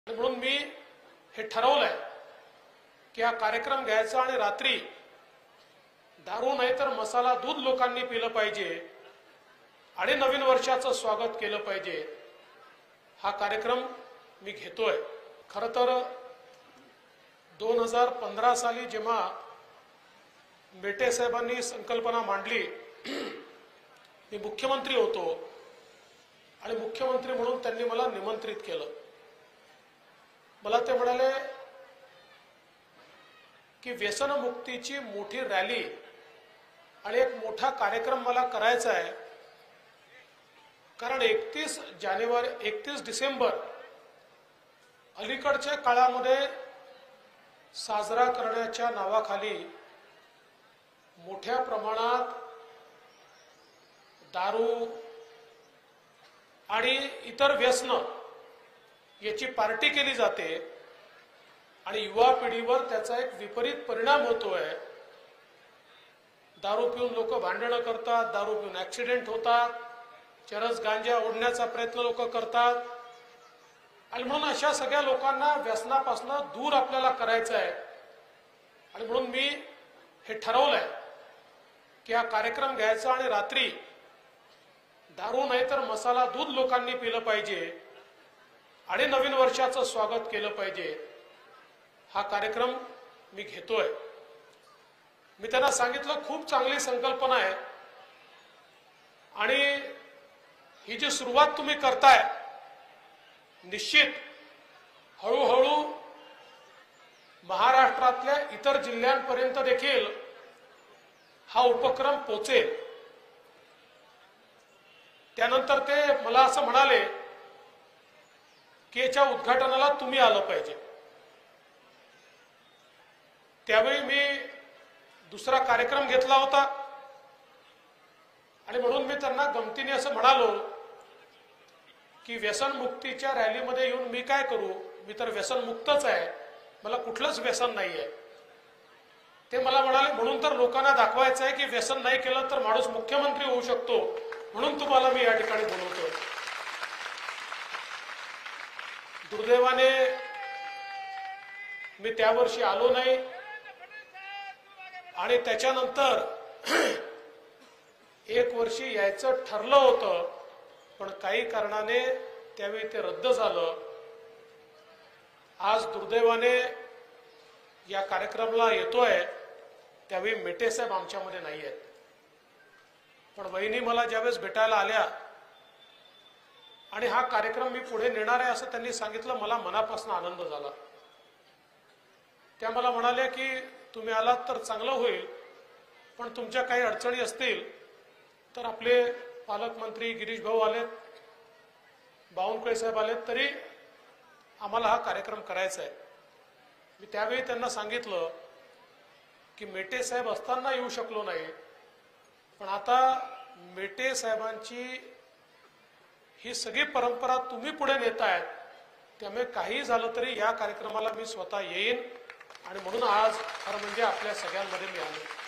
म्हणून मी हे ठरवलंय की हा कार्यक्रम घ्यायचा आणि रात्री दारू नाही तर मसाला दूध लोकांनी पिलं पाहिजे आणि नवीन वर्षाचं स्वागत केलं पाहिजे। हा कार्यक्रम मी घेतोय। खरं तर 2015 साली जेव्हा मेटे साहेबांनी संकल्पना मांडली, मी मुख्यमंत्री होतो आणि मुख्यमंत्री म्हणून त्यांनी मला निमंत्रित केलं। मला ते म्हणाले की व्यसनमुक्तीची मोठी रॅली आणि एक मोठा कार्यक्रम मला करायचा आहे, कारण 31 डिसेंबर अलीकडच्या काळामध्ये साजरा करण्याच्या नावाखाली मोठ्या प्रमाणात दारू आणि इतर व्यसन याची पार्टी केली जाते आणि युवा पिढीवर त्याचा एक विपरीत परिणाम होतोय। दारू पिऊन लोक भांडणं करतात, दारू पिऊन ऍक्सिडेंट होतात, चरस गांजा ओढण्याचा प्रयत्न लोक करतात आणि म्हणून अशा सगळ्या लोकांना व्यसनापासून दूर आपल्याला करायचं आहे। आणि म्हणून मी हे ठरवलंय की हा कार्यक्रम घ्यायचा आणि रात्री दारू नाही तर मसाला दूध लोकांनी पिलं पाहिजे आणि नवीन वर्षाचं स्वागत केलं पाहिजे। हा कार्यक्रम मी घेतोय। मी त्यांना सांगितलं खूप चांगली संकल्पना आहे आणि ही जी सुरुवात तुम्ही करताय, निश्चित हळूहळू महाराष्ट्रातल्या इतर जिल्ह्यांपर्यंत देखील हा उपक्रम पोचेल। त्यानंतर ते मला असं म्हणाले की याच्या उद्घाटनाला तुम्ही आलं पाहिजे। त्यावेळी मी दुसरा कार्यक्रम घेतला होता आणि म्हणून मी त्यांना गमतीने असं म्हणालो की व्यसनमुक्तीच्या रॅलीमध्ये येऊन मी काय करू, मी तर व्यसनमुक्तच आहे, मला कुठलंच व्यसन नाहीये। ते मला म्हणाले म्हणून तर लोकांना दाखवायचं आहे की व्यसन नाही केलं तर माणूस मुख्यमंत्री होऊ शकतो, म्हणून तुम्हाला मी या ठिकाणी बोलवतोय। दुर्दैवाने मी त्या वर्षी आलो नाही आणि त्याच्यानंतर एक वर्षी यायचं ठरलं होतं, पण काही कारणाने त्यावेळी ते रद्द झालं। आज दुर्दैवाने या कार्यक्रमाला येतोय त्यावेळी मेटे साहेब आमच्यामध्ये नाही आहेत, पण वहिनी मला ज्यावेळेस भेटायला आल्या आणि हा कार्यक्रम मी पुढे नेणार आहे असं त्यांनी सांगितलं, मला मनापासून आनंद झाला। त्या मला म्हणाल्या की तुम्ही आलात तर चांगलं होईल, पण तुमच्या काही अडचणी असतील तर आपले पालकमंत्री गिरीश भाऊ आलेत, बावनकुळे साहेब आलेत, तरी आम्हाला हा कार्यक्रम करायचा आहे। मी त्यावेळी त्यांना सांगितलं की मेटे साहेब असताना येऊ शकलो नाही, पण आता मेटे साहेबांची ही सगळी परंपरा तुम्ही पुढे नेतायत, त्यामुळे काही झालं तरी या कार्यक्रमाला मी स्वतः येईन आणि म्हणून आज खरं म्हणजे आपल्या सगळ्यांमध्ये मी आलो।